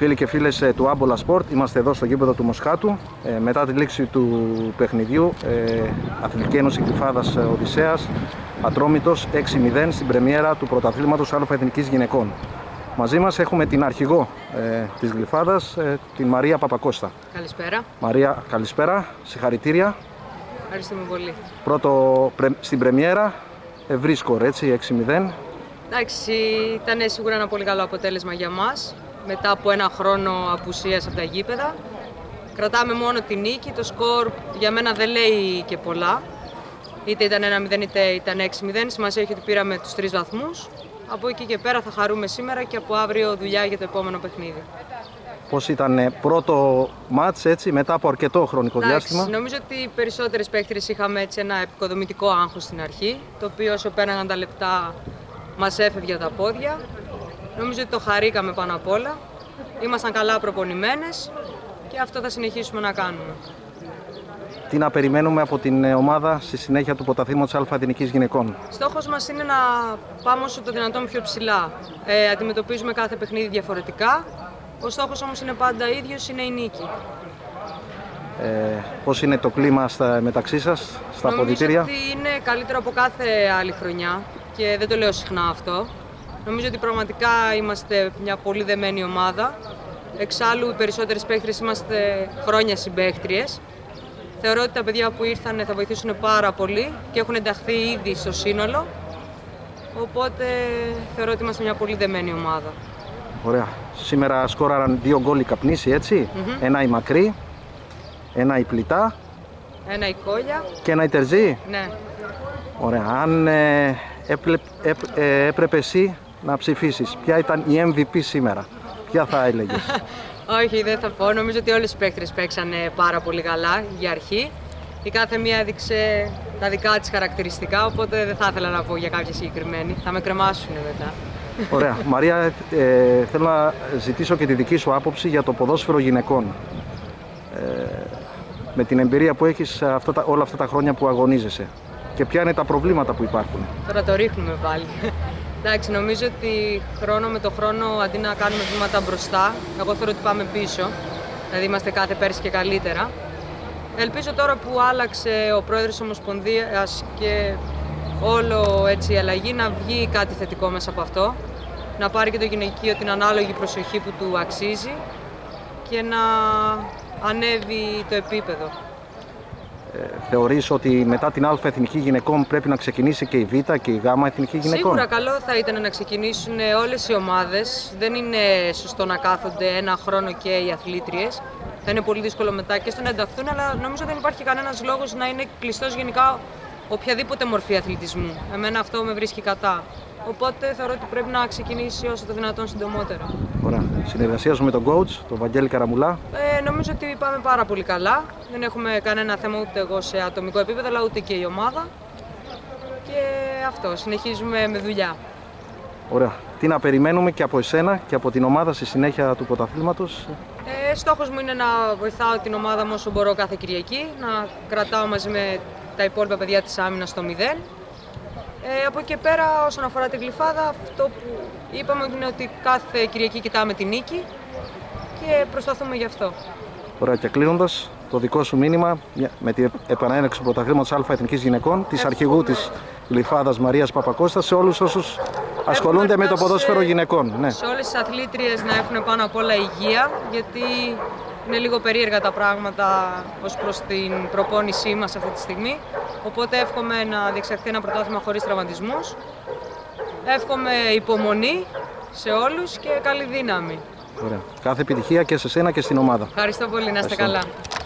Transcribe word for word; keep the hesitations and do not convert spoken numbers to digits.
Φίλοι και φίλες του Άμπολα Σπορτ, είμαστε εδώ στο γήπεδο του Μοσχάτου. Ε, μετά τη λήξη του παιχνιδιού, ε, Αθλητική Ένωση Γλυφάδας Οδυσσέας, Ατρόμητος έξι μηδέν στην πρεμιέρα του πρωταθλήματος Α Εθνικής Γυναικών. Μαζί μας έχουμε την αρχηγό ε, της Γλυφάδας, ε, την Μαρία Παπακώστα. Καλησπέρα. Μαρία, καλησπέρα, συγχαρητήρια. Ευχαριστούμε πολύ. Πρώτο πρε, στην πρεμιέρα, ευρύ σκορ, έτσι, έξι μηδέν. Εντάξει, ήταν σίγουρα ένα πολύ καλό αποτέλεσμα για μας. Μετά από ένα χρόνο απουσίας από τα γήπεδα. Κρατάμε μόνο τη νίκη, το σκορ για μένα δεν λέει και πολλά. Είτε ήταν ένα μηδέν είτε ήταν έξι μηδέν, σημασία έχει ότι πήραμε τους τρεις βαθμούς. Από εκεί και πέρα θα χαρούμε σήμερα και από αύριο δουλειά για το επόμενο παιχνίδι. Πώς ήταν πρώτο μάτς, έτσι, μετά από αρκετό χρονικό Εντάξει, διάστημα? νομίζω ότι οι περισσότερες παίκτες είχαμε έτσι ένα επικοδομητικό άγχος στην αρχή, το οποίο όσο πέραναν τα λεπτά μας έφευγε τα πόδια. Νομίζω ότι το χαρήκαμε πάνω απ' όλα. Ήμασταν καλά προπονημένες και αυτό θα συνεχίσουμε να κάνουμε. Τι να περιμένουμε από την ομάδα στη συνέχεια του πρωταθλήματος Α Εθνικής Γυναικών? Στόχος μας είναι να πάμε όσο το δυνατόν πιο ψηλά. Ε, αντιμετωπίζουμε κάθε παιχνίδι διαφορετικά. Ο στόχος όμως είναι πάντα ίδιος, είναι η νίκη. Ε, πώς είναι το κλίμα στα, μεταξύ σας, στα αποδυτήρια? Νομίζω ότι είναι καλύτερο από κάθε άλλη χρονιά και δεν το λέω συχνά αυτό. Νομίζω ότι πραγματικά είμαστε μια πολύ δεμένη ομάδα. Εξάλλου, οι περισσότερες παίκτριες είμαστε χρόνια συμπαίκτριες. Θεωρώ ότι τα παιδιά που ήρθαν θα βοηθήσουν πάρα πολύ και έχουν ενταχθεί ήδη στο σύνολο. Οπότε θεωρώ ότι είμαστε μια πολύ δεμένη ομάδα. Ωραία. Σήμερα σκόραραν δύο γκολ οι Καπνήσοι, έτσι. Mm-hmm. Ένα η Μακρύ, ένα η Πλητά. Ένα η Κόλια. Και ένα η Τερζή. Ναι. Ωραία. Αν ε, έπλε, έπ, ε, έπρεπε εσύ να ψηφίσεις, ποια ήταν η εμ βι πι σήμερα, ποια θα έλεγες? Όχι, δεν θα πω. Νομίζω ότι όλες οι παίκτρες παίξανε πάρα πολύ καλά για αρχή. Η κάθε μία έδειξε τα δικά της χαρακτηριστικά, οπότε δεν θα ήθελα να πω για κάποια συγκεκριμένη. Θα με κρεμάσουν μετά. Ωραία. Μαρία, ε, θέλω να ζητήσω και τη δική σου άποψη για το ποδόσφαιρο γυναικών. Ε, με την εμπειρία που έχεις αυτά τα, όλα αυτά τα χρόνια που αγωνίζεσαι. Και ποια είναι τα προβλήματα που υπάρχουν? Τώρα το ρίχνουμε πάλι. Εντάξει, νομίζω ότι χρόνο με το χρόνο, αντί να κάνουμε βήματα μπροστά, εγώ θεωρώ ότι πάμε πίσω. Δηλαδή είμαστε κάθε πέρσι και καλύτερα. Ελπίζω τώρα που άλλαξε ο πρόεδρος της Ομοσπονδίας και όλο έτσι η αλλαγή να βγει κάτι θετικό μέσα από αυτό. Να πάρει και το γυναικείο την ανάλογη προσοχή που του αξίζει και να ανέβει το επίπεδο. Ε, θεωρείς ότι μετά την Α Εθνική Γυναικών πρέπει να ξεκινήσει και η Β και η Γ Εθνική Γυναικών? Σίγουρα καλό θα ήταν να ξεκινήσουν όλες οι ομάδες. Δεν είναι σωστό να κάθονται ένα χρόνο και οι αθλήτριες. Θα είναι πολύ δύσκολο μετά και στο να ενταχθούν, αλλά νομίζω δεν υπάρχει κανένας λόγος να είναι κλειστός γενικά οποιαδήποτε μορφή αθλητισμού. Εμένα αυτό με βρίσκει κατά. Οπότε θεωρώ ότι πρέπει να ξεκινήσει όσο το δυνατόν συντομότερα. Ωραία. Συνεργασία σου με τον coach, τον Βαγγέλη Καραμουλά? Ε, νομίζω ότι πάμε πάρα πολύ καλά. Δεν έχουμε κανένα θέμα ούτε εγώ σε ατομικό επίπεδο, αλλά ούτε και η ομάδα. Και αυτό, συνεχίζουμε με δουλειά. Ωραία. Τι να περιμένουμε και από εσένα και από την ομάδα στη συνέχεια του πρωταθλήματος? Ε, στόχος μου είναι να βοηθάω την ομάδα μου όσο μπορώ κάθε Κυριακή, να κρατάω μαζί με τα υπόλοιπα παιδιά της άμυνας στο μηδέν. Ε, από εκεί και πέρα, όσον αφορά την Γλυφάδα, αυτό που είπαμε είναι ότι κάθε Κυριακή κοιτάμε τη νίκη και προσπαθούμε γι' αυτό. Ωραία, και κλείνοντας, το δικό σου μήνυμα με την επανέναρξη του πρωταθλήματος Α Εθνικής Γυναικών, της αρχηγού της Γλυφάδας Μαρίας Παπακώστα, σε όλους όσους ασχολούνται με το ποδόσφαιρο γυναικών. Ναι. Σε όλες τις αθλήτριες να έχουν πάνω απ' όλα υγεία, γιατί είναι λίγο περίεργα τα πράγματα ως προς την προπόνησή μας αυτή τη στιγμή. Οπότε εύχομαι να διεξαχθεί ένα πρωτάθλημα χωρίς τραυματισμούς. Εύχομαι υπομονή σε όλους και καλή δύναμη. Ωραία. Κάθε επιτυχία και σε σένα και στην ομάδα. Ευχαριστώ πολύ, να είστε καλά.